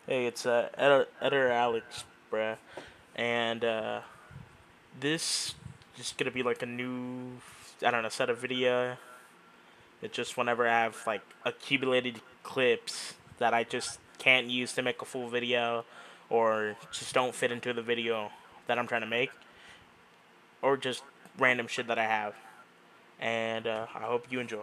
Hey, it's Editor Alex, bruh, and this is gonna be like a new, I don't know, set of video. It's just whenever I have like accumulated clips that I just can't use to make a full video, or just don't fit into the video that I'm trying to make, or just random shit that I have, and I hope you enjoy.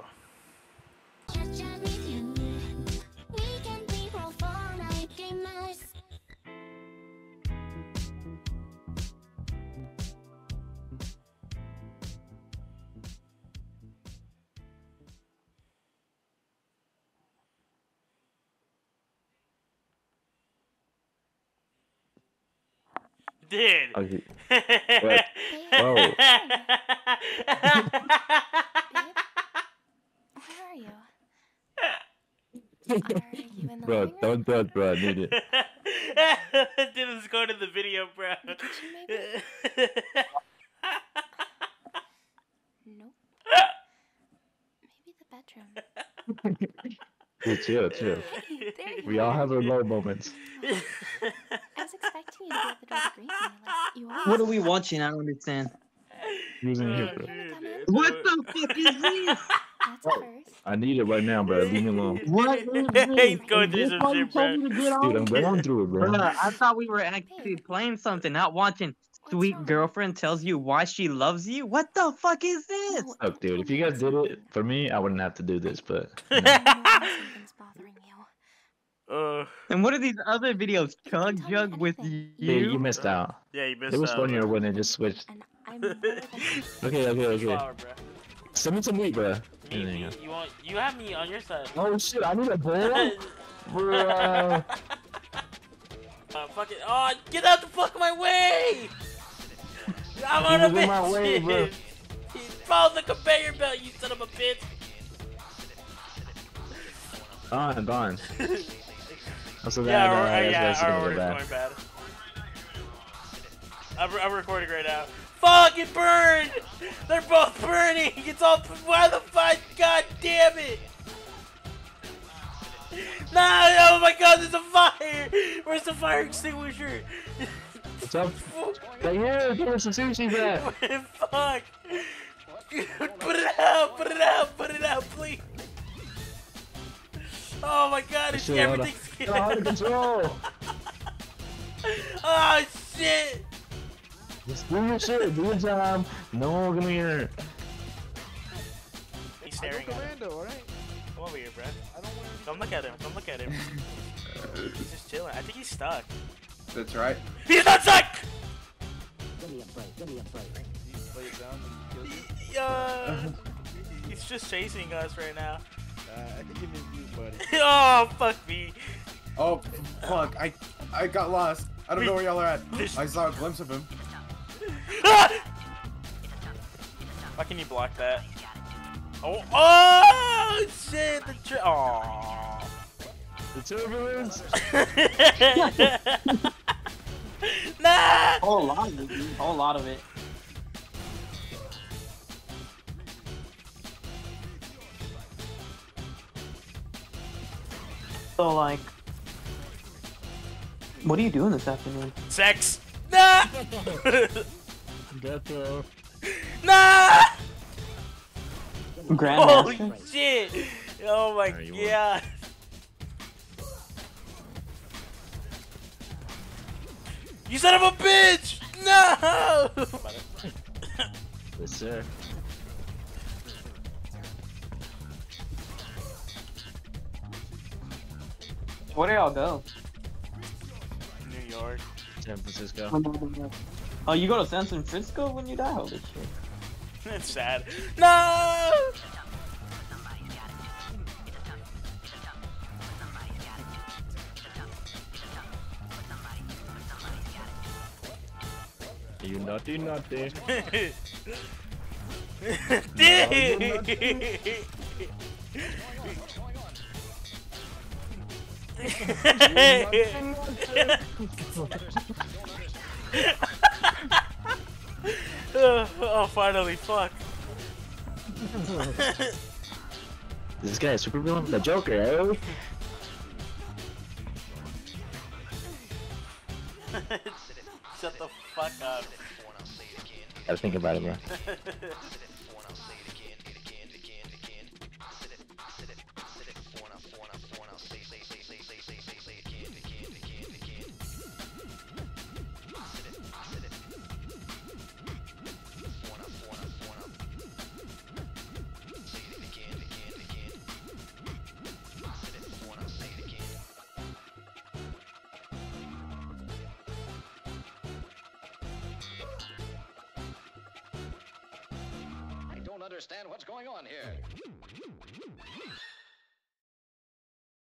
Dude. Okay. What? Whoa. Where are you? Are you in the Bro, living room? don't do it, bro. I need it. Didn't go to the video, bro. The kitchen, maybe? Nope. Maybe the bedroom. Dude, chill. Hey, there you We all have our low moments. I was expecting you to be at the door to greet me, like you always What are we watching? I don't understand. Who's in here, Oh, bro? dude, What the fuck is this? That's a first. I need it right now, bro. Leave me alone. What is He's this? going through Is this some why you shit, told bro. me to get Dude, I'm on? going through it, bro. Bruh, I thought we were actually playing something, not watching Sweet wrong? Girlfriend Tells You Why She Loves You. What the fuck is this? No, Look, don't dude, tell if me you guys it's did something. it for me, I wouldn't have to do this, but you I know. know something's bothering you. And what are these other videos? can Chug tell me Jug with anything. Hey, you you? missed out. Yeah, you missed It was out, funnier bro. when it just switched. And I'm more than Okay. Flower, bro. Send me some wheat, bro. Me, you have me on your side. Oh shit, I need a bowl? Bro. Fuck it. Oh, get out the fuck of my way! I'm on a was in my bitch. way, bro. Follow the conveyor belt, you son of a bitch. Gone. I'm so Yeah, glad, our gonna order's go going bad. I'm recording right now. Fuck, it burned! They're both burning! It's all. Why the fuck? God damn it! No! Oh my god, there's a fire! Where's the fire extinguisher? What's up? Right here, give us some sushi, bro. Fuck! Put it out! Put it out! Put it out, please! Oh my god, it's Shit, everything's out of control. Oh shit! Just do your shit, do your job. No, come here. He's staring at him. Commando, alright? Come over here, bro. I don't want Come look at him. Come look at him. He's just chilling. I think he's stuck. That's right. He's not stuck! to play it down and kill you. He's just chasing us right now. I think it means you, buddy. Oh, fuck me. Oh, fuck. I got lost. I don't know where y'all are at. This- I saw a glimpse of him. Ah! Why can you block that? Oh shit! Oh. The turbulence. Nah! Whole lot of it, dude. Whole lot of it. So, like, what are you doing this afternoon? Sex! Nah! Death row. Nah! Grandmaster? Holy shit! Oh my Alright, you god! You son of a bitch! No! Yes, sir. Where do y'all go? New York. San Francisco. Oh, you go to San Francisco when you die? Holy shit. That's sad. No! You naughty, naughty. Oh, finally, fuck. This guy is super villain, the Joker, eh? Shut the fuck up. Gotta think about it, bro. Understand what's going on here.